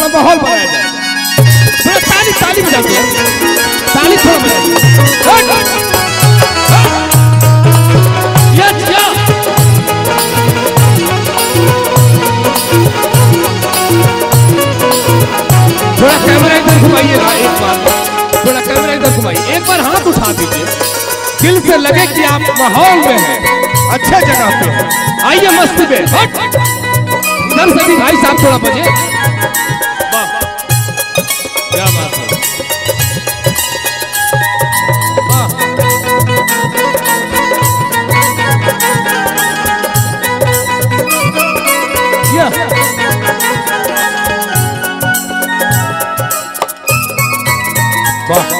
थोड़ा माहौल बनाया जाए, थोड़ा ताली ताली बजाते हैं, ताली थोड़ा बजाइए। थोड़ा कैमरा इधर घुमाइएगा एक बार, थोड़ा कैमरा इधर घुमाइए, एक बार हाथ उठा दीजिए, दिल से लगे कि आप माहौल में हैं, अच्छे जगह पे हैं। आइए मस्ती में, इधर से भी भाई साहब थोड़ा बजे। क्या बात है, वाह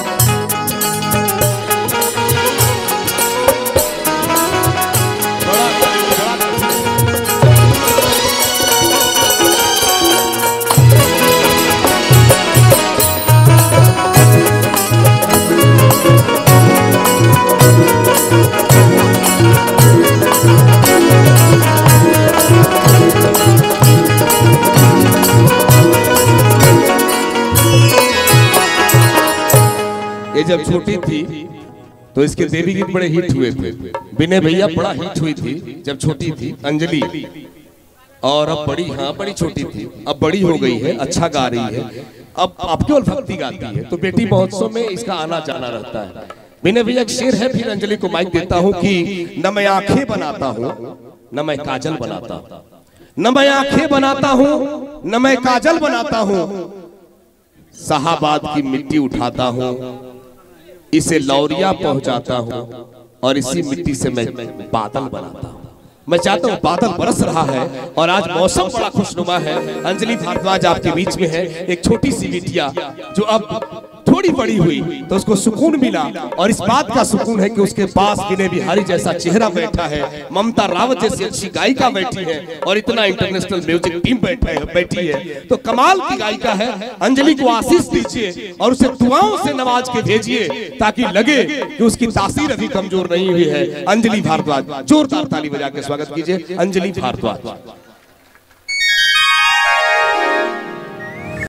ये जब छोटी थी तो इसके देवी गीत बड़े हिट हुए थे। विनय भैया बड़ा हिट हुई थी जब छोटी थी अंजलि, और अब बड़ी, हाँ बड़ी छोटी थी, अब बड़ी हो गई है, अच्छा गा रही है, अब आपकी ओर भक्ति गाती है। तो बेटी महोत्सव में इसका आना जाना रहता है। विनय भैया एक शेर है, फिर अंजलि को माइक देता हूँ कि न मैं आंखें बनाता हूँ न मैं काजल बनाता, न मैं आंखें बनाता हूँ न मैं काजल बनाता हूँ, शाहाबाद की मिट्टी उठाता हूँ, इसे लौरिया पहुंचाता हूं और इसी मिट्टी से मैं बादल बनाता हूं। मैं चाहता हूं, बादल बरस रहा है और आज मौसम बड़ा खुशनुमा है। अंजलि भारद्वाज आपके बीच में है, एक छोटी सी बिटिया जो अब थोड़ी बड़ी हुई तो उसको सुकून मिला, और इस बात का सुकून है कि उसके पास विनय बिहारी जैसा चेहरा बैठा है, ममता रावत जैसी अच्छी गायिका बैठी है, और इतना इंटरनेशनल म्यूजिक टीम बैठी है। तो कमाल की गायिका है। अंजलि को आशीष दीजिए और उसे दुआओं से नवाज के भेजिए ताकि लगे कि उसकी तासीर अभी कमजोर नहीं हुई है। अंजलि भारद्वाज, जोरदार ताली बजा के स्वागत कीजिए अंजलि भारद्वाज।